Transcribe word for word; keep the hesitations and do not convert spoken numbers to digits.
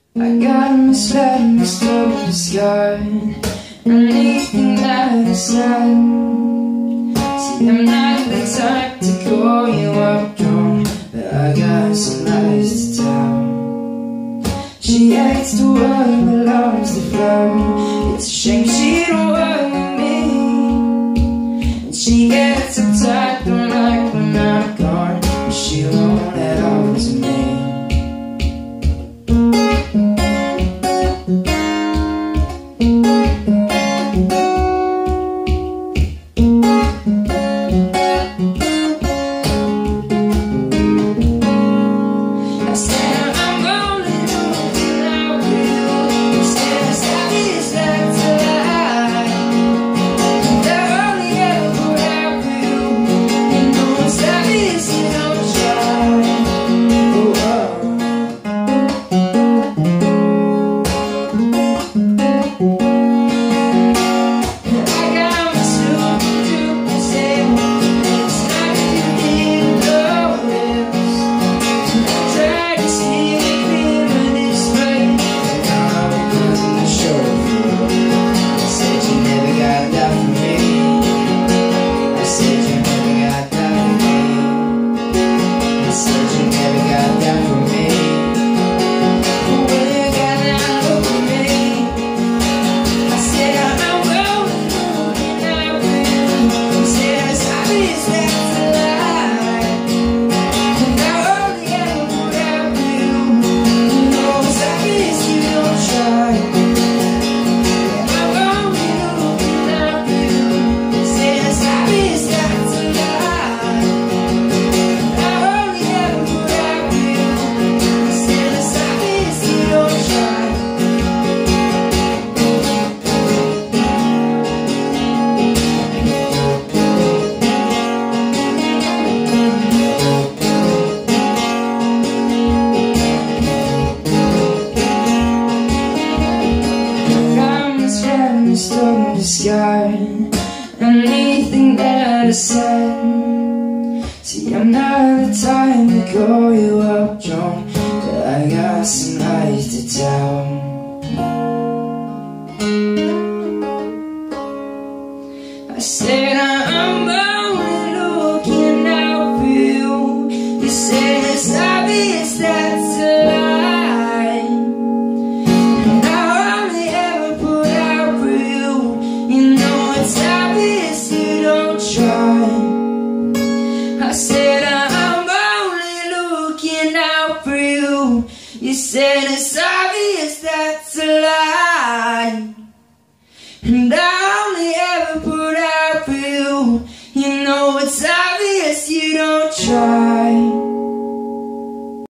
I got this letter mixed up with the sky, anything that I said. See, I'm not the type to call you up drunk, but I got some lies to tell. She hates the world but loves the flow. It's a shame she don't work with me, and she gets uptight, don't like when I'm gone, but she won't let on to me. Stuck in the sky, anything that I said. See, I'm not the time to call you up drunk, but I got some lies to tell. I said I'm only looking out for you. You said it's obvious that's a lie, and I only ever put out for you. You know it's obvious you don't try. I said I'm only looking out for you. You said it's obvious.